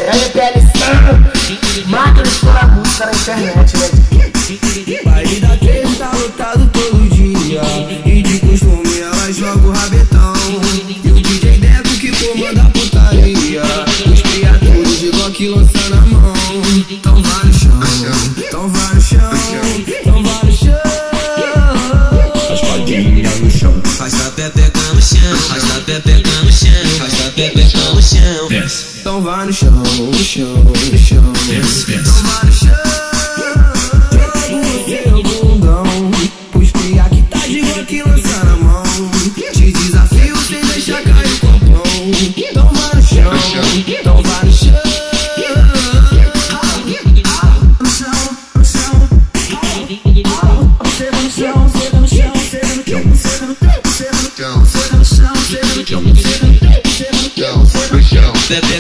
LPL Santo, máquina de estourar música na internet, né? Baile da 13 tá lotado todo dia, e de costume ela joga o rabetão. E o DJ Deco que comanda a putaria, os criaturas de Glock lança na mão. Então vai no chão, então vai no chão, então vai no chão. Raspadinha no chão, faz a pepeca no chão, faz a pepeca no chão, faz a pepeca no chão. Então vai no chão, no chão, no chão. Então vai no chão. Joga o seu bundão, os cria que tá de Glock lança na mão. Te desafio sem deixar cair o copão. Então vai no chão, então vai no chão. No chão, no chão. Senta no chão, senta no chão, senta no chão, senta no chão, senta no chão, senta no chão, senta no chão.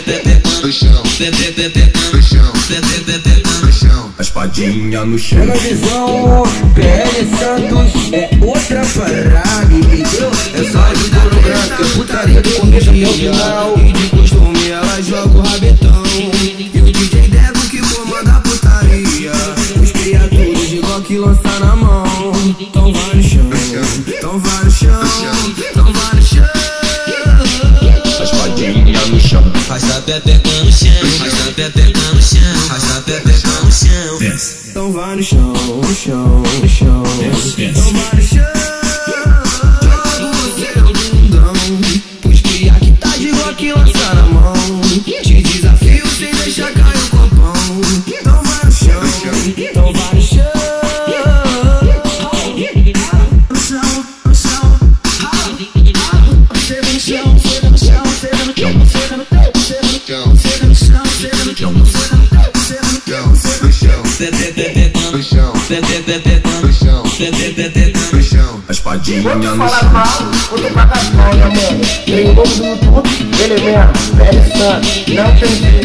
Raspadinha no chão. Na visão, PL Santos é outra parada, entendeu? É só de couro branco, é putaria do começo até o final. E de costume ela joga o rabetão. E o DJ Deco que comanda a putaria, os criaturas de Glock lança na mão. Então vai no chão, então vai no chão, então vai no chão. Raspadinha no chão. Faz a pepeca no chão, faz a pepeca no chão, faz a pepeca no chão. Então vai no chão, no chão, no chão. Então vai no chão. Joga o seu bundão, os cria que tá de Glock lança na mão. Te desafio sem deixar cair o copão. Então vai no chão, então vai no chão. No chão, no chão. Senta no chão, senta no chão, senta no chão, senta no chão, senta no chão, senta no chão, senta no chão. Raspadinha Vou te no falar chão. mal, vou te pagar pau, né, mano? Tem um novo do YouTube, ele mesmo, PL Santo, não tem jeito.